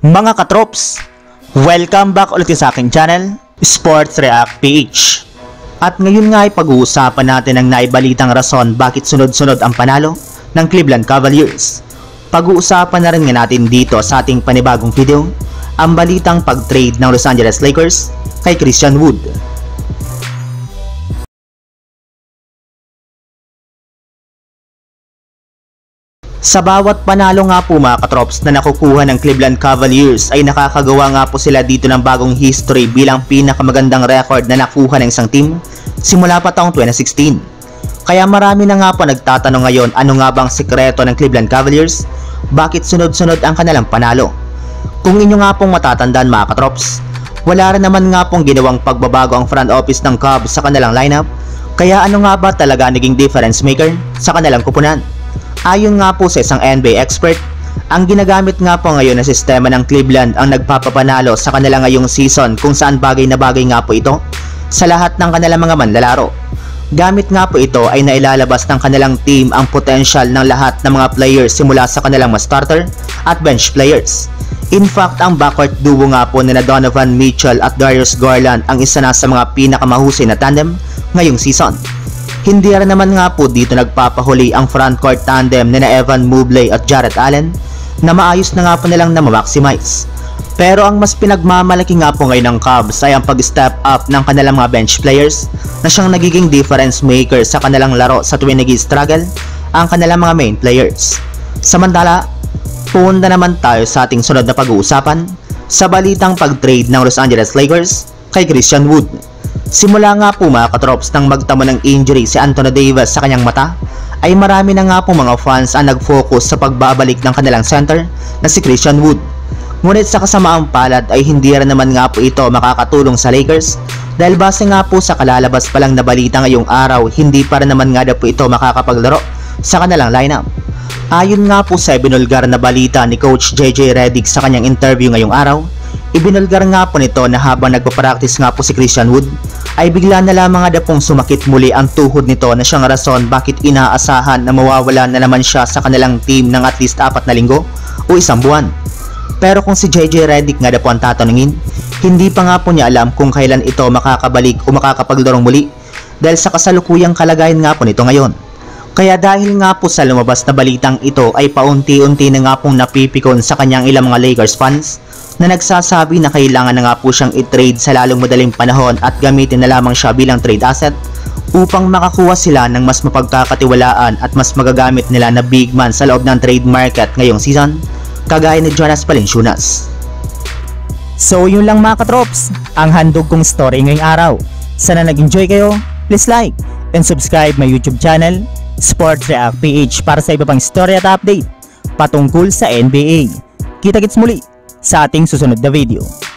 Mga katrops, welcome back ulit sa aking channel, Sports React PH. At ngayon nga ay pag-uusapan natin ang naibalitang rason bakit sunod-sunod ang panalo ng Cleveland Cavaliers. Pag-uusapan na rin nga natin dito sa ating panibagong video, ang balitang pag-trade ng Los Angeles Lakers kay Christian Wood. Sa bawat panalo nga po mga katrops na nakukuha ng Cleveland Cavaliers ay nakakagawa nga po sila dito ng bagong history bilang pinakamagandang record na nakuha ng isang team simula pa taong 2016. Kaya marami na nga po nagtatanong ngayon, ano nga bang sikreto ng Cleveland Cavaliers? Bakit sunod-sunod ang kanilang panalo? Kung inyo nga pong matatandaan mga katrops, wala rin naman nga pong ginawang pagbabago ang front office ng Cavs sa kanilang lineup. Kaya ano nga ba talaga naging difference maker sa kanilang kupunan? Ayon nga po sa isang NBA expert, ang ginagamit nga po ngayon na sistema ng Cleveland ang nagpapapanalo sa kanila ngayong season, kung saan bagay na bagay nga po ito sa lahat ng kanilang mga manlalaro. Gamit nga po ito ay nailalabas ng kanilang team ang potential ng lahat ng mga players simula sa kanilang mga starter at bench players. In fact, ang backcourt duo nga po ni Donovan Mitchell at Darius Garland ang isa na sa mga pinakamahusay na tandem ngayong season. Hindi rin naman nga po dito nagpapahuli ang frontcourt tandem ni Evan Mobley at Jarrett Allen na maayos na nga po nilang na-maximize. Pero ang mas pinagmamalaki nga po ngayon ng Cavs ay ang pag-step up ng kanilang mga bench players na siyang nagiging difference maker sa kanilang laro sa tuwing nag-struggle ang kanilang mga main players. Samantala, punta naman tayo sa ating sunod na pag-uusapan sa balitang pag-trade ng Los Angeles Lakers kay Christian Wood. Simula nga po mga katrops nang magtamo ng injury si Anthony Davis sa kanyang mata, ay marami na nga po mga fans ang nag-focus sa pagbabalik ng kanilang center na si Christian Wood. Ngunit sa kasamaang palad ay hindi rin naman nga po ito makakatulong sa Lakers dahil base nga po sa kalalabas pa lang na balita ngayong araw, hindi pa rin naman nga po ito makakapaglaro sa kanilang lineup. Ayon nga po sa ibinulgar na balita ni Coach JJ Redick sa kanyang interview ngayong araw, ibinulgar nga po nito na habang nagpapractice nga po si Christian Wood ay bigla na lamang nga pong sumakit muli ang tuhod nito na siyang rason bakit inaasahan na mawawala na naman siya sa kanilang team ng at least 4 na linggo o isang buwan. Pero kung si JJ Redick nga po ang tatanungin, hindi pa nga po niya alam kung kailan ito makakabalik o makakapaglarong muli dahil sa kasalukuyang kalagayan nga po nito ngayon. Kaya dahil nga po sa lumabas na balitang ito ay paunti-unti na nga pong napipikon sa kanyang ilang mga Lakers fans na nagsasabi na kailangan na nga po siyang i-trade sa lalong madaling panahon at gamitin na lamang siya bilang trade asset upang makakuha sila ng mas mapagkakatiwalaan at mas magagamit nila na big man sa loob ng trade market ngayong season, kagaya ni Jonas Valanciunas. So yun lang mga katrops, ang handog kong story ngayong araw. Sana nag-enjoy kayo, please like and subscribe my YouTube channel, Sports React PH, para sa iba pang story at update patungkol sa NBA. Kita-kits muli sa ating susunod na video.